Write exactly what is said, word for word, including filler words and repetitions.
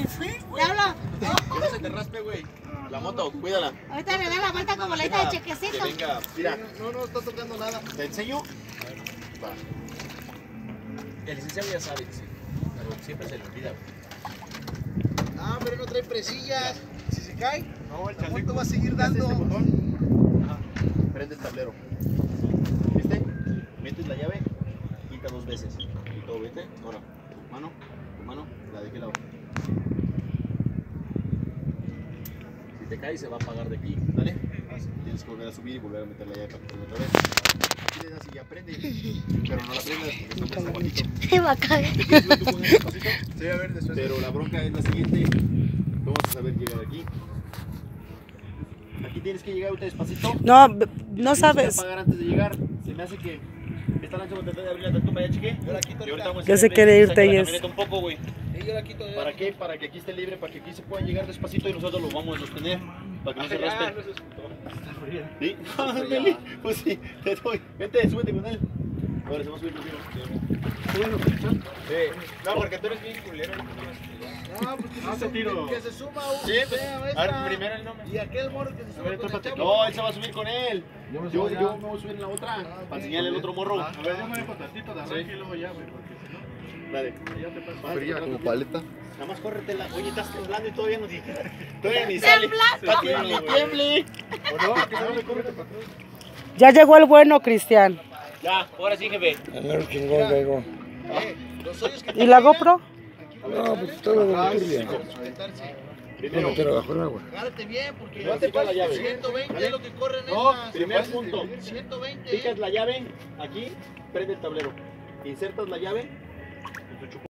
Te hablo. Que no se te raspe, güey. La moto, cuídala. Ahorita le da la vuelta como la hija de chequecito. Que venga, mira. No, no está tocando nada. ¿Te enseño? Va. El licenciado ya sabe, sí. Pero siempre se le olvida, güey. Ah, pero no trae presillas. Si se cae, No, el la moto va a seguir dando. Este botón. Ajá. Prende el tablero. ¿Viste? Metes la llave, quita dos veces. Y todo, ¿viste? Ahora, tu mano, tu mano, la de qué lado. Si te cae, se va a apagar de aquí, ¿vale? Tienes que volver a subir y volver a meter la llave para que prenda otra vez. Aquí le das y ya prende. Pero no la prendas porque está muy bajito. Se va a caer. ¿Te quieres subir tú con el despacito? Sí, a ver, después. Pero la bronca es la siguiente. Vamos a saber llegar aquí. Aquí tienes que llegar ahorita despacito. No, no Tienes sabes. que apagar antes de llegar. Se me hace que esta lancha va a tratar de abrir la tapa, ya chequé. Yo la quito Y ahorita ahorita. vamos a Ya se hacerle- quiere ir, saca la Telles. camioneta un poco, güey. Sí, yo la quito. yo la ¿Para quito. qué? Para que aquí esté libre, para que aquí se pueda llegar despacito y nosotros lo vamos a sostener. Para que no se raspe. ¿Sí? Ándale. Pues sí, te doy. Vente, súbete con él. Ahora se va a subir contigo. Sí. No, porque tú eres bien culero. No, pues que, No, se, te tiro. que se suma un. Sí, pues, fea a ver, esta. primero el nombre. Y aquel morro que se suma con el chavo. No, él se va a subir con él. Yo me Yo, subo yo allá. me voy a subir en la otra. Ah, ok. Para enseñarle el otro morro. A ver, yo me dejo tantito de arranque y luego ya, güey, porque si no, Dale. ya te pasa. Vale, Fría como paleta. Nada más córretela. Oye, estás temblando y todavía no di- todavía ni sale. Está tiemble, tiemble. ¿O no? Que no me corre para atrás. Ya llegó el bueno, Cristian. Ya, ahora sí, jefe. Eh, los hoyos que ¿Y la GoPro? No, pues todo lo que Primero, Agárrate bien porque No te pases la llave. ciento veinte es lo que corren no, esas. primer punto. ciento veinte. Picas la llave aquí, prende el tablero. Insertas la llave en tu chupo.